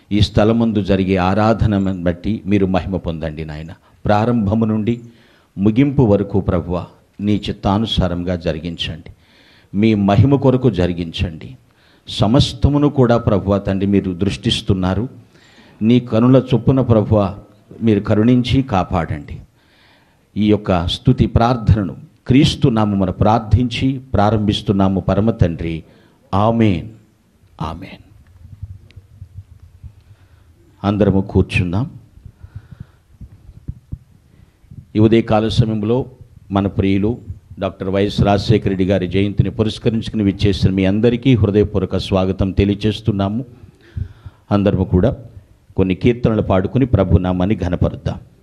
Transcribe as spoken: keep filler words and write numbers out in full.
ఈ స్థలమందు జరిగే ఆరాధనను బట్టి మీరు మహిమ పొందండి నాయన. ప్రారంభము నుండి ముగింపు వరకు ప్రభువా నీ చిత్తానుసారంగా జరిగించండి, మీ మహిమ కొరకు జరిగించండి. సమస్తమును కూడా ప్రభువా తండ్రి మీరు దృష్టిస్తున్నారు. నీ కనుల చొప్పున ప్రభువా మీరు కరుణించి కాపాడండి. ఈ యొక్క స్తుతి ప్రార్థనను క్రీస్తు నామమున ప్రార్థించి ప్రారంభిస్తున్నాము పరమ తండ్రి. ఆమేన్, ఆమేన్. అందరము కూర్చుందాం. ఈ ఉదయకాల సమయంలో మన ప్రియులు డాక్టర్ వైఎస్ రాజశేఖర రెడ్డి గారి జయంతిని పురస్కరించుకుని విచ్చేసిన మీ అందరికీ హృదయపూర్వక స్వాగతం తెలియజేస్తున్నాము. అందరము కూడా కొన్ని కీర్తనలు పాడుకుని ప్రభు నామాన్ని ఘనపరుద్దాం.